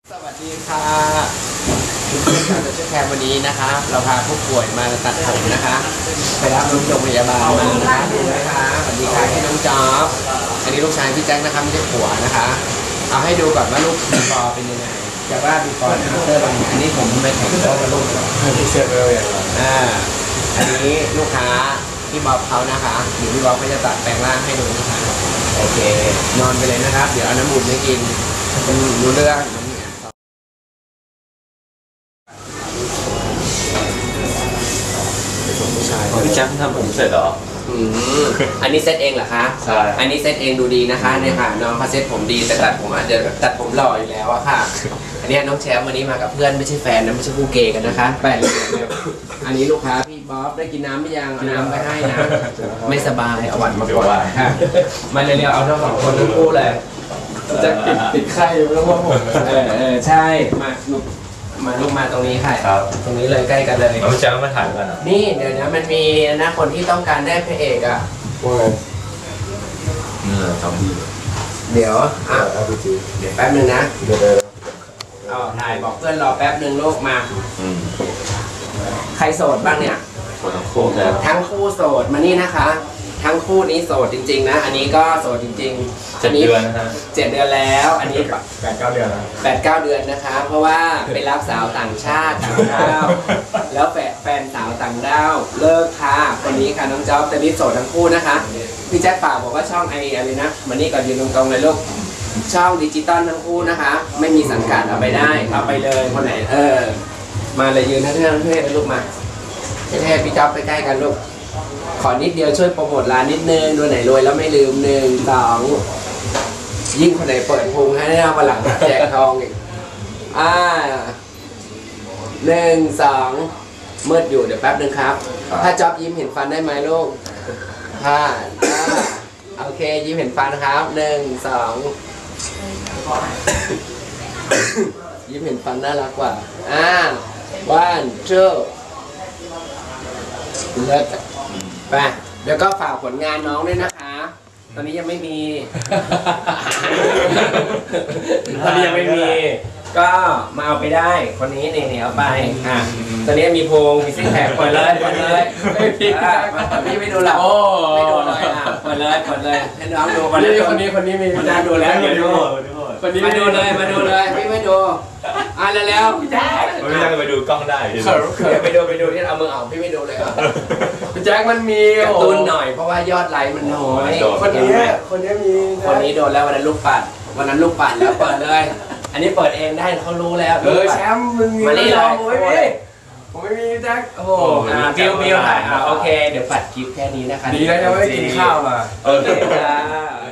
สวัสดีค่ะทุกท่านการจะช่วยแคร์วันนี้นะคะเราพาผู้ป่วยมาตัดผมนะคะไปรับโรงพยาบาลมานะคะดูนะคะสวัสดีค่ะพี่น้องจ๊อบอันนี้ลูกชายพี่แจ็คนะคะไม่ใช่ผัวนะคะเอาให้ดูก่อนว่าลูกบีฟอร์เป็นยังไงจะว่าบีฟอร์อัฟเตอร์เป็นอันนี้ผมไม่แข็งโตกับลูกที่เชื่อเลยอันนี้ลูกค้าพี่บ๊อบเขานะคะเดี๋ยวพี่บ๊อบเขาจะตัดแปลงร่างให้ดูนะคะโอเคนอนไปเลยนะครับเดี๋ยวเอาน้ำอุ่นให้กินรู้เรื่องพี่แจ๊คทำผมเสร็จเหรออันนี้เซตเองเหรอคะใช่อันนี้เซตเองดูดีนะคะเนี่ยค่ะน้องเขาเซตผมดีแต่ตัดผมอาจจะตัดผมหล่ออยู่แล้วอะค่ะอันนี้น้องแชมป์วันนี้มากับเพื่อนไม่ใช่แฟนนะไม่ใช่คู่เกย์กันนะคะแปลกเลยอันนี้ลูกค้าพี่บ๊อบได้กินน้ำหรือยังเอาน้ำไปให้นะไม่สบายเอาหวานมาก่อนค่ะมาเร็วๆเอาทั้งสองคนทั้งคู่เลยจะติดไข้ไม่ต้องว่าผมใช่มาลูกมาตรงนี้ค่ะตรงนี้เลยใกล้กันเลยพี่แจ๊คมาถ่ายกันนี่เดี๋ยวนะมันมีนะคนที่ต้องการได้พระเอกอ่ะว่าไงทำดีเดี๋ยวเดี๋ยวแป๊บนึงนะเอาถ่ายบอกเพื่อนรอแป๊บนึงลูกมาใครโสดบ้างเนี่ยทั้งคู่แล้วทั้งคู่โสดมานี่นะคะทั้งคู่นี้โสดจริงๆนะอันนี้ก็โสดจริงๆ 7 เดือนนะฮะ 7 เดือนแล้วอันนี้ 8-9 เดือนนะ 8-9 เดือนนะคะเพราะว่าไปรับสาวต่างชาติต่างดาวแล้วแฟนสาวต่างดาวเลิกค่ะคนนี้ค่ะน้องจ๊อบแต่นี่โสดทั้งคู่นะคะพี่แจ็คฝากบอกว่าช่องไออะไรนะมันนี่ก่อนยืนตรงๆเลยลูกช่องดิจิตอลทั้งคู่นะคะไม่มีสังกัดเอาไปได้เอาไปเลยคนไหนมาเลยยืนเท่ๆเลยลูกมาเท่ๆพี่จ๊อบไปใกล้กันลูกขอนิดเดียวช่วยโปรโมทร้านนิดนึงดูไหนรวยแล้วไม่ลืม1 2ยิ่งคนไหนเปิดพุงให้ได้มาหลังแจกทองอีก1 2มืดอยู่เดี๋ยวแป๊บนึงครับถ้าจ๊อบยิ้มเห็นฟันได้ไหมลูกโอเคยิ้มเห็นฟันครับ1 2ยิ้มเห็นฟันน่ารักกว่า1 2เลิศไปแล้วก็ฝากผลงานน้องด้วยนะคะตอนนี้ยังไม่มีก็มาเอาไปได้คนนี้นี่เอาไปตอนนี้มีโพงมีซิกแพคเปิดเลยพี่ไม่ดูหรอกไม่ดูเลยเปิดเลยให้น้องดูคนนี้มีน่าดูแล้วเดี๋ยวดูคนนี้มาดูเลยพี่ไม่ดูแล้วพี่แจ๊คพี่แจ๊คไปดูกล้องได้ไปดูที่เอามือเอาพี่ไม่ดูเลยพี่แจ๊คมันมีกระตุ้นหน่อยเพราะว่ายอดไลค์มันน้อยคนนี้มีคนนี้โดนแล้ววันนั้นลูกปัดแล้วเปิดเลยอันนี้เปิดเองได้เขารู้แล้วแชมป์มึงมานี่เลยผมไม่มีแจ็คโอ้โหบิวถ่ายโอเคเดี๋ยวปัดคลิปแค่นี้นะคะดีนะจะไม่กินข้าวมาโอเค